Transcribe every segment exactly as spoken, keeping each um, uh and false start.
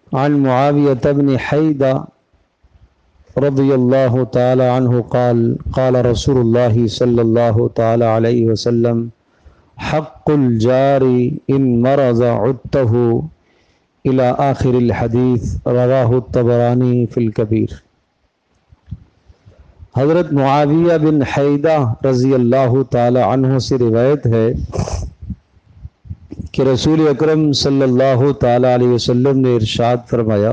عن معاوية بن حيدة رضي الله تعالى عنه قال قال رسول الله صلى الله تعالى عليه وسلم حق الجار إن مرض عدته إلى آخر الحديث رواه الطبراني في الكبير۔ حضرت معاویہ بن حیدہ رضی اللہ تعالی عنہ سے روایت ہے کہ رسول اکرم صلی اللہ تعالی علیہ وسلم نے ارشاد فرمایا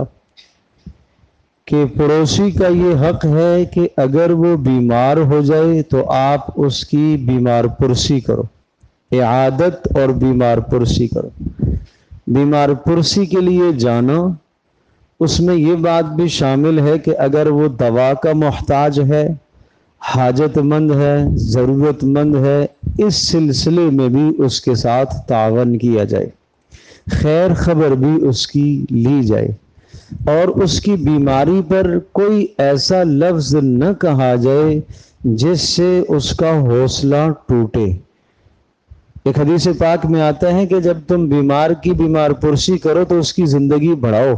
کہ پڑوسی کا یہ حق ہے کہ اگر وہ بیمار ہو جائے تو آپ اس کی بیمار پرسی کرو، اعادت اور بیمار پرسی کرو۔ بیمار پرسی کے لیے جانا، اس میں یہ بات بھی شامل ہے کہ اگر وہ دوا کا محتاج ہے، حاجت مند ہے، ضرورت مند ہے، اس سلسلے میں بھی اس کے ساتھ تعاون کیا جائے، خیر خبر بھی اس کی لی جائے، اور اس کی بیماری پر کوئی ایسا لفظ نہ کہا جائے جس سے اس کا حوصلہ ٹوٹے۔ ایک حدیث پاک میں آتا ہے کہ جب تم بیمار کی بیمار پرسی کرو تو اس کی زندگی بڑھاؤ۔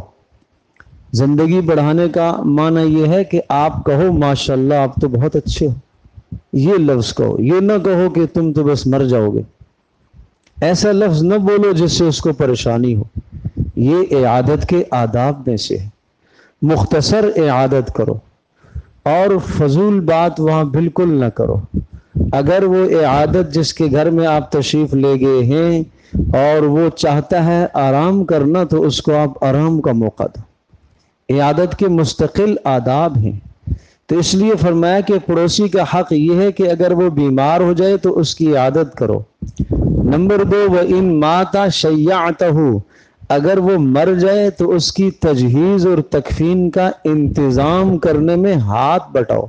زندگی بڑھانے کا معنی یہ ہے کہ آپ کہو ماشاءاللہ آپ تو بہت اچھے ہو، یہ لفظ کہو، یہ نہ کہو کہ تم تو بس مر جاؤ گے۔ ایسا لفظ نہ بولو جس سے اس کو پریشانی ہو۔ یہ اعادت کے آداب میں سے ہے۔ مختصر اعادت کرو اور فضول بات وہاں بالکل نہ کرو۔ اگر وہ اعادت جس کے گھر میں آپ تشریف لے گئے ہیں اور وہ چاہتا ہے آرام کرنا تو اس کو آپ آرام کا موقع دو۔ عیادت کے مستقل آداب ہیں، تو اس لیے فرمایا کہ پڑوسی کا حق یہ ہے کہ اگر وہ بیمار ہو جائے تو اس کی عیادت کرو۔ نمبر دو، وَإِن مَاتَ شَيَّعْتَهُ، اگر وہ مر جائے تو اس کی تجہیز اور تکفین کا انتظام کرنے میں ہاتھ بٹاؤ۔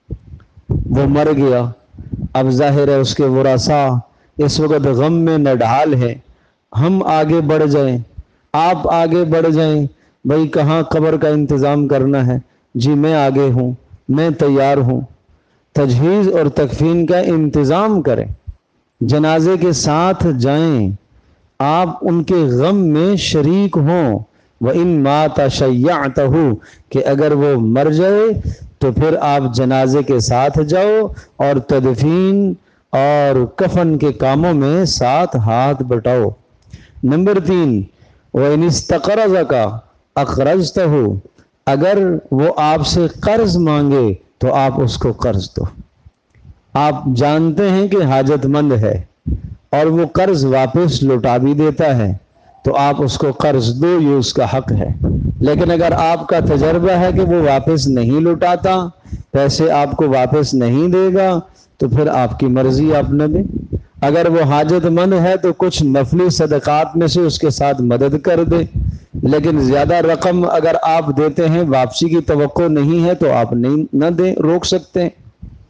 وہ مر گیا، اب ظاہر ہے اس کے ورثاء اس وقت غم میں نڈھال ہے، ہم آگے بڑھ جائیں، آپ آگے بڑھ جائیں، بھئی کہاں قبر کا انتظام کرنا ہے، جی میں آگے ہوں، میں تیار ہوں۔ تجہیز اور تکفین کا انتظام کریں، جنازے کے ساتھ جائیں، آپ ان کے غم میں شریک ہوں۔ وَإِن مَاتَ شَيَّعْتَهُ، کہ اگر وہ مر جائے تو پھر آپ جنازے کے ساتھ جاؤ اور تدفین اور کفن کے کاموں میں ساتھ ہاتھ بٹاؤ۔ نمبر تین، وَإِنِ اسْتَقْرَضَكَ اَقْرَضْتَهُ، اگر وہ آپ سے قرض مانگے تو آپ اس کو قرض دو۔ آپ جانتے ہیں کہ حاجت مند ہے اور وہ قرض واپس لوٹا بھی دیتا ہے تو آپ اس کو قرض دو، یہ اس کا حق ہے۔ لیکن اگر آپ کا تجربہ ہے کہ وہ واپس نہیں لوٹاتا، پیسے آپ کو واپس نہیں دے گا، تو پھر آپ کی مرضی، آپ نہ دیں۔ اگر وہ حاجت مند ہے تو کچھ نفلی صدقات میں سے اس کے ساتھ مدد کر دیں، لیکن زیادہ رقم اگر آپ دیتے ہیں واپسی کی توقع نہیں ہے تو آپ نہیں نہ دیں، روک سکتے ہیں۔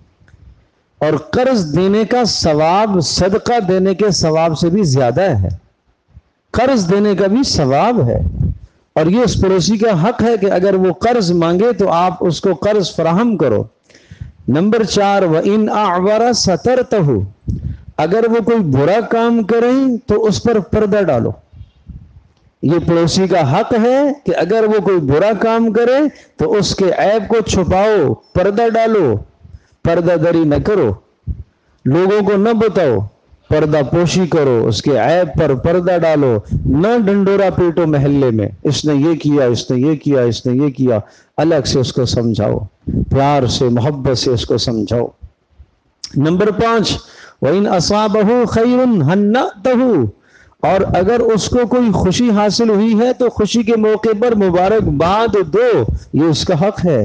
اور قرض دینے کا ثواب صدقہ دینے کے ثواب سے بھی زیادہ ہے، قرض دینے کا بھی ثواب ہے، اور یہ اس پڑوسی کا حق ہے کہ اگر وہ قرض مانگے تو آپ اس کو قرض فراہم کرو۔ نمبر چار، وَإِنْ أَعْوَرَ سَتَرْتَهُ، اگر وہ کوئی برا کام کریں تو اس پر پردہ ڈالو۔ یہ پڑوسی کا حق ہے کہ اگر وہ کوئی برا کام کرے تو اس کے عیب کو چھپاؤ، پردہ ڈالو، پردہ دری نہ کرو، لوگوں کو نہ بتاؤ، پردہ پوشی کرو، اس کے عیب پر پردہ ڈالو، نہ ڈنڈورا پیٹو محلے میں، اس نے یہ کیا، اس نے یہ کیا، اس نے یہ کیا، الگ سے اس کو سمجھاؤ، پیار سے محبت سے اس کو سمجھاؤ۔ نمبر پانچ، وَإِنْ أَصَابَهُ خَيْرٌ هَنَّأْتَهُ، اور اگر اس کو کوئی خوشی حاصل ہوئی ہے تو خوشی کے موقع پر مبارکباد دو، یہ اس کا حق ہے۔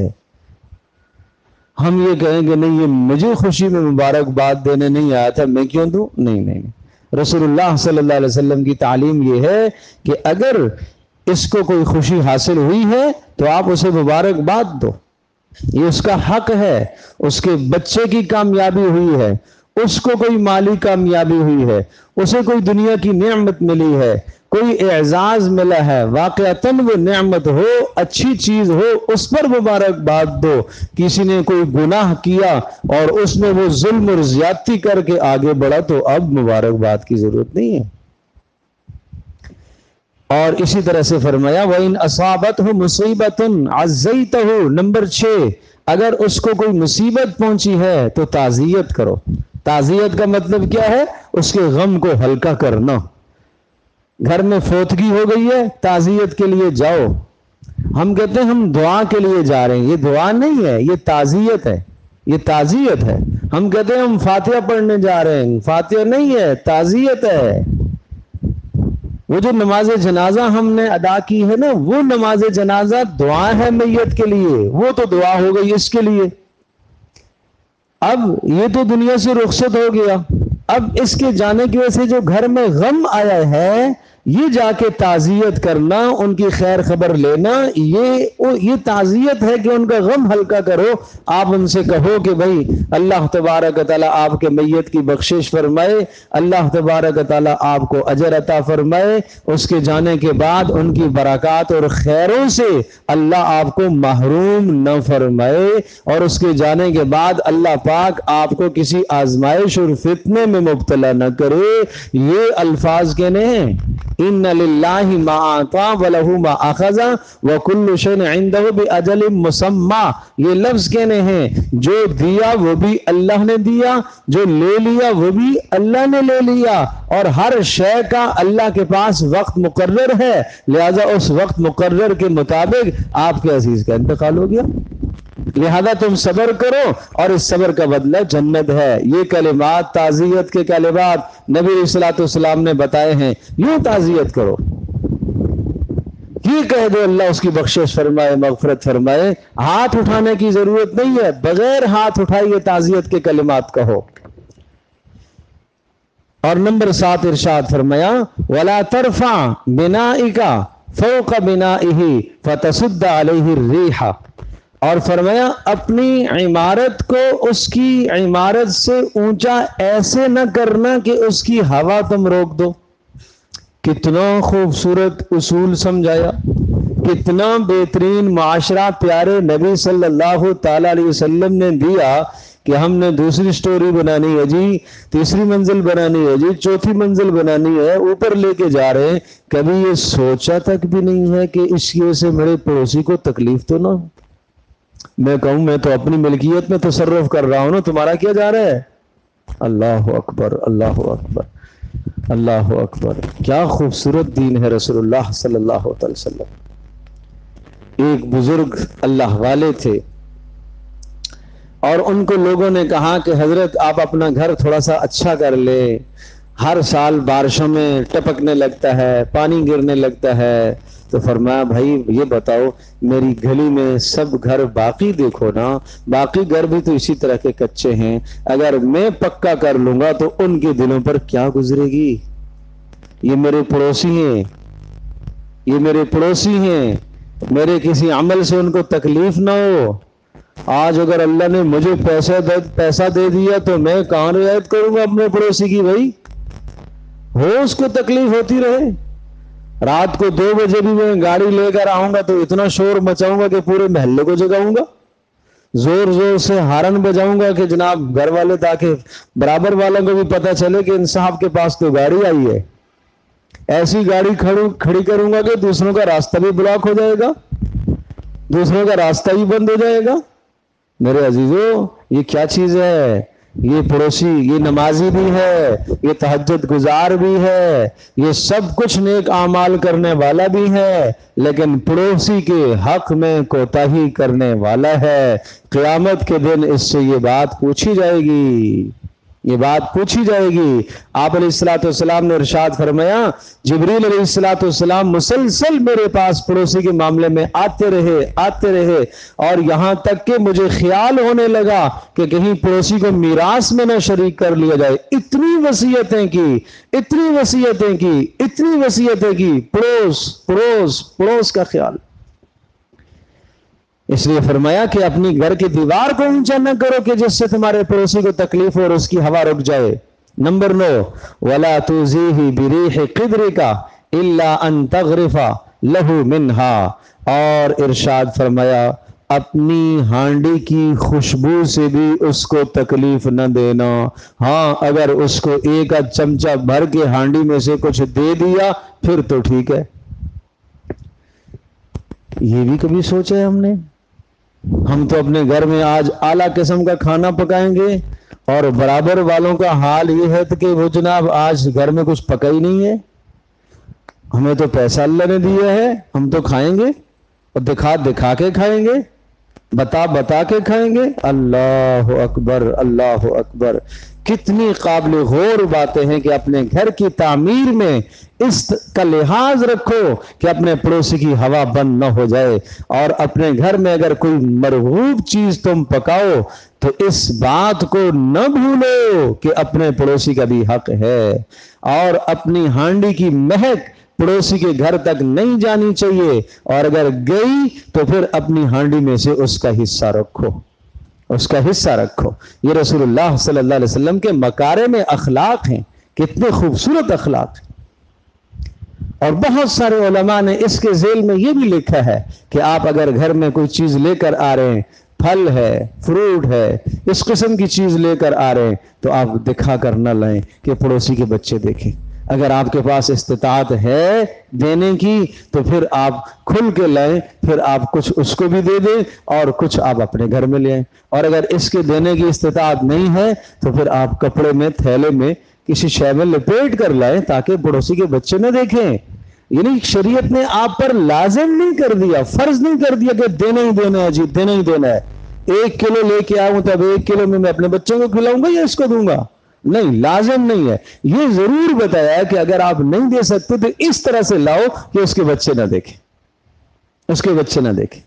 ہم یہ کہیں کہ نہیں یہ مجھے خوشی میں مبارکباد دینے نہیں آیا تھا، میں کیوں دوں؟ نہیں نہیں نہیں، رسول اللہ صلی اللہ علیہ وسلم کی تعلیم یہ ہے کہ اگر اس کو کوئی خوشی حاصل ہوئی ہے تو آپ اسے مبارکباد دو، یہ اس کا حق ہے۔ اس کے بچے کی کامیابی ہوئی ہے، اس کو کوئی مالی کامیابی ہوئی ہے، اسے کوئی دنیا کی نعمت ملی ہے، کوئی اعزاز ملا ہے، واقعتاً وہ نعمت ہو، اچھی چیز ہو، اس پر مبارکباد دو۔ کسی نے کوئی گناہ کیا اور اس میں وہ ظلم اور زیادتی کر کے آگے بڑھا تو اب مبارکباد کی ضرورت نہیں ہے۔ اور اسی طرح سے فرمایا وَإِنْ أَصَابَتْهُ مُصِيبَةٌ عَزَّيْتَهُ، نمبر چھ، اگر اس کو کوئی مصیبت پہنچی ہے تو تعزیت کرو۔ تعزیت کا مطلب کیا ہے؟ اس کے غم کو ہلکا کرنا۔ گھر میں فوتگی ہو گئی ہے، تعزیت کے لیے جاؤ۔ ہم کہتے ہیں ہم دعا کے لیے جا رہے ہیں، یہ دعا نہیں ہے، یہ تعزیت ہے، یہ تعزیت ہے۔ ہم کہتے ہیں ہم فاتحہ پڑھنے جا رہے ہیں، فاتحہ نہیں ہے، تعزیت ہے۔ وہ جو نماز جنازہ ہم نے ادا کی ہے نا، وہ نماز جنازہ دعا ہے میت کے لیے، وہ تو دعا ہو گئی اس کے لیے۔ اب یہ تو دنیا سے رخصت ہو گیا، اب اس کے جانے کی وجہ سے جو گھر میں غم آیا ہے، یہ جا کے تعزیت کرنا، ان کی خیر خبر لینا، یہ یہ تعزیت ہے کہ ان کا غم ہلکا کرو۔ آپ ان سے کہو کہ بھائی اللہ تبارک تعالیٰ آپ کے میت کی بخشش فرمائے، اللہ تبارک تعالیٰ آپ کو اجر عطا فرمائے، اس کے جانے کے بعد ان کی برکات اور خیروں سے اللہ آپ کو محروم نہ فرمائے، اور اس کے جانے کے بعد اللہ پاک آپ کو کسی آزمائش اور فتنے میں مبتلا نہ کرے۔ یہ الفاظ کہنے ہیں، ان للہ ما اعطى وله ما اخذ وكل شيء عنده باجل مسمى، یہ لفظ کہنے ہیں جو دیا وہ بھی اللہ نے دیا، جو لے لیا وہ بھی اللہ نے لے لیا، اور ہر شے کا اللہ کے پاس وقت مقرر ہے، لہذا اس وقت مقرر کے مطابق آپ کے عزیز کا انتقال ہو گیا، لہذا تم صبر کرو اور اس صبر کا بدلہ جنت ہے۔ یہ کلمات تعزیت کے کلمات نبی علیہ الصلوۃ والسلام نے بتائے ہیں، یوں تعزیت کرو، یہ کہہ دو اللہ اس کی بخشش فرمائے، مغفرت فرمائے، ہاتھ اٹھانے کی ضرورت نہیں ہے، بغیر ہاتھ اٹھائیے تعزیت کے کلمات کہو۔ اور نمبر سات ارشاد فرمایا وَلَا تَرْفَعْ بِنَائِكَ فَوْقَ بِنَائِهِ فَتَصُدَّ عَلَيْهِ الرِّيحَ، اور فرمایا اپنی عمارت کو اس کی عمارت سے اونچا ایسے نہ کرنا کہ اس کی ہوا تم روک دو۔ کتنا خوبصورت اصول سمجھایا، کتنا بہترین معاشرہ پیارے نبی صلی اللہ تعالی علیہ وسلم نے دیا کہ ہم نے دوسری سٹوری بنانی ہے جی، تیسری منزل بنانی ہے جی، چوتھی منزل بنانی ہے، اوپر لے کے جا رہے ہیں، کبھی یہ سوچا تک بھی نہیں ہے کہ اس کی وجہ سے میرے پڑوسی کو تکلیف تو نہ ہو۔ میں کہوں میں تو اپنی ملکیت میں تصرف کر رہا ہوں نا، تمہارا کیا جا رہا ہے؟ اللہ اکبر، اللہ اکبر، اللہ اکبر، کیا خوبصورت دین ہے رسول اللہ صلی اللہ علیہ وسلم۔ ایک بزرگ اللہ والے تھے اور ان کو لوگوں نے کہا کہ حضرت آپ اپنا گھر تھوڑا سا اچھا کر لے، ہر سال بارشوں میں ٹپکنے لگتا ہے، پانی گرنے لگتا ہے۔ تو فرمایا بھائی یہ بتاؤ میری گلی میں سب گھر باقی دیکھو نا، باقی گھر بھی تو اسی طرح کے کچے ہیں، اگر میں پکا کر لوں گا تو ان کے دلوں پر کیا گزرے گی؟ یہ میرے پڑوسی ہیں، یہ میرے پڑوسی ہیں، میرے کسی عمل سے ان کو تکلیف نہ ہو۔ آج اگر اللہ نے مجھے پیسہ دے پیسہ دے دیا تو میں کہاں رعایت کروں گا اپنے پڑوسی کی؟ بھائی ہو اس کو تکلیف ہوتی رہے، رات کو دو بجے بھی میں گاڑی لے کر آؤں گا تو اتنا شور مچاؤں گا کہ پورے محلے کو جگاؤں گا، زور زور سے ہارن بجاؤں گا کہ جناب گھر والے، تاکہ برابر والوں کو بھی پتہ چلے کہ ان صاحب کے پاس تو گاڑی آئی ہے۔ ایسی گاڑی کھڑی کروں گا کہ دوسروں کا راستہ بھی بلاک ہو جائے گا، دوسروں کا راستہ بھی بند ہو جائے گا۔ میرے عزیزو یہ کیا چیز ہے؟ یہ پڑوسی، یہ نمازی بھی ہے، یہ تہجد گزار بھی ہے، یہ سب کچھ نیک اعمال کرنے والا بھی ہے، لیکن پڑوسی کے حق میں کوتاہی کرنے والا ہے۔ قیامت کے دن اس سے یہ بات پوچھی جائے گی، یہ بات پوچھی جائے گی۔ آپ علیہ الصلوۃ والسلام نے ارشاد فرمایا جبریل علیہ الصلوۃ والسلام مسلسل میرے پاس پڑوسی کے معاملے میں آتے رہے آتے رہے اور یہاں تک کہ مجھے خیال ہونے لگا کہ کہیں پڑوسی کو میراث میں نہ شریک کر لیا جائے۔ اتنی وصیتیں کی، اتنی وصیتیں کی، اتنی وصیتیں کی، پڑوس پڑوس پڑوس کا خیال۔ اس لیے فرمایا کہ اپنی گھر کی دیوار کو اونچا نہ کرو کہ جس سے تمہارے پڑوسی کو تکلیف ہو اور اس کی ہوا رک جائے۔ نمبر نو وَلَا تُوزِيهِ بِرِيحِ قِدْرِكَ إِلَّا أَن تَغْرِفَ لَهُ مِنْهَا، اور ارشاد فرمایا اپنی ہانڈی کی خوشبو سے بھی اس کو تکلیف نہ دینا۔ ہاں اگر اس کو ایک چمچہ بھر کے ہانڈی میں سے کچھ دے دیا پھر تو ٹھیک ہے، یہ بھی کبھی سوچا ہے ہم نے؟ ہم تو اپنے گھر میں آج اعلیٰ قسم کا کھانا پکائیں گے اور برابر والوں کا حال یہ ہے کہ وہ جناب آج گھر میں کچھ پکا ہی نہیں ہے. ہمیں تو پیسہ اللہ نے دیا ہے, ہم تو کھائیں گے اور دکھا دکھا کے کھائیں گے, بتا بتا کے کھائیں گے. اللہ اکبر اللہ اکبر. کتنی قابل غور باتیں ہیں کہ اپنے گھر کی تعمیر میں اس کا لحاظ رکھو کہ اپنے پڑوسی کی ہوا بند نہ ہو جائے, اور اپنے گھر میں اگر کوئی مرغوب چیز تم پکاؤ تو اس بات کو نہ بھولو کہ اپنے پڑوسی کا بھی حق ہے, اور اپنی ہانڈی کی مہک پڑوسی کے گھر تک نہیں جانی چاہیے, اور اگر گئی تو پھر اپنی ہانڈی میں سے اس کا حصہ رکھو, اس کا حصہ رکھو. یہ رسول اللہ صلی اللہ علیہ وسلم کے مکارم اخلاق ہیں, کتنے خوبصورت اخلاق ہیں. اور بہت سارے علماء نے اس کے ذیل میں یہ بھی لکھا ہے کہ آپ اگر گھر میں کوئی چیز لے کر آ رہے ہیں, پھل ہے, فروٹ ہے, اس قسم کی چیز لے کر آ رہے ہیں, تو آپ دکھا کر نہ لائیں کہ پڑوسی کے بچے دیکھیں. اگر آپ کے پاس استطاعت ہے دینے کی تو پھر آپ کھل کے لائیں, پھر آپ کچھ اس کو بھی دے دیں اور کچھ آپ اپنے گھر میں لے آئیں. اور اگر اس کے دینے کی استطاعت نہیں ہے تو پھر آپ کپڑے میں, تھیلے میں, کسی شے میں لپیٹ کر لائیں تاکہ پڑوسی کے بچے نہ دیکھیں. یعنی شریعت نے آپ پر لازم نہیں کر دیا, فرض نہیں کر دیا کہ دینا ہی دینا ہے, جی دینا ہی دینا ہے. ایک کلو لے کے آؤں تو اب ایک کلو میں میں اپنے بچوں کو کھلاؤں گا یا اس کو دوں گا؟ نہیں, لازم نہیں ہے. یہ ضرور بتایا کہ اگر آپ نہیں دے سکتے تو اس طرح سے لاؤ کہ اس کے بچے نہ دیکھیں, اس کے بچے نہ دیکھیں.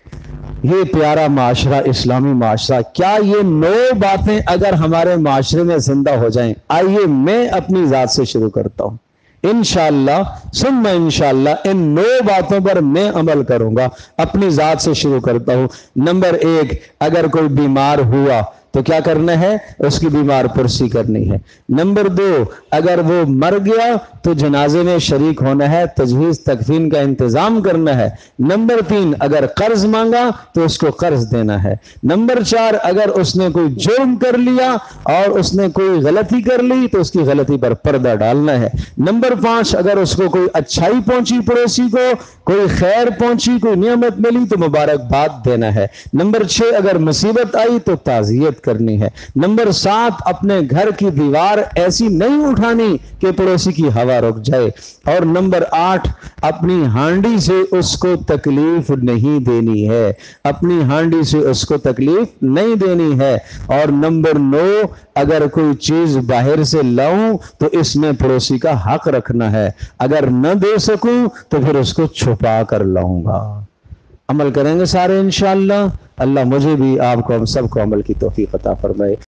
یہ پیارا معاشرہ, اسلامی معاشرہ. کیا یہ نو باتیں اگر ہمارے معاشرے میں زندہ ہو جائیں؟ آئیے میں اپنی ذات سے شروع کرتا ہوں. انشاءاللہ ثم انشاءاللہ ان نو باتوں پر میں عمل کروں گا. اپنی ذات سے شروع کرتا ہوں. نمبر ایک, اگر کوئی بیمار ہوا تو کیا کرنا ہے؟ اس کی بیمار پرسی کرنی ہے. نمبر دو, اگر وہ مر گیا تو جنازے میں شریک ہونا ہے, تجہیز تکفین کا انتظام کرنا ہے. نمبر تین, اگر قرض مانگا تو اس کو قرض دینا ہے. نمبر چار, اگر اس نے کوئی جرم کر لیا اور اس نے کوئی غلطی کر لی تو اس کی غلطی پر پردہ ڈالنا ہے. نمبر پانچ, اگر اس کو کوئی اچھائی پہنچی, پڑوسی کو کوئی خیر پہنچی, کوئی نعمت ملی تو مبارکباد دینا ہے. نمبر چھ, اگر مصیبت آئی تو تعزیت کرنی ہے. نمبر سات, اپنے گھر کی دیوار ایسی نہیں اٹھانی کہ پڑوسی کی ہوا رک جائے. اور نمبر آٹھ, اپنی ہانڈی سے اس کو تکلیف نہیں دینی ہے, اپنی ہانڈی سے اس کو تکلیف نہیں دینی ہے. اور نمبر نو, اگر کوئی چیز باہر سے لاؤں تو اس میں پڑوسی کا حق رکھنا ہے, اگر نہ دے سکوں تو پھر اس کو چھپا کر لاؤں گا. عمل کریں گے سارے انشاءاللہ. اللہ مجھے بھی, آپ کو, ہم سب کو عمل کی توفیق عطا فرمائے.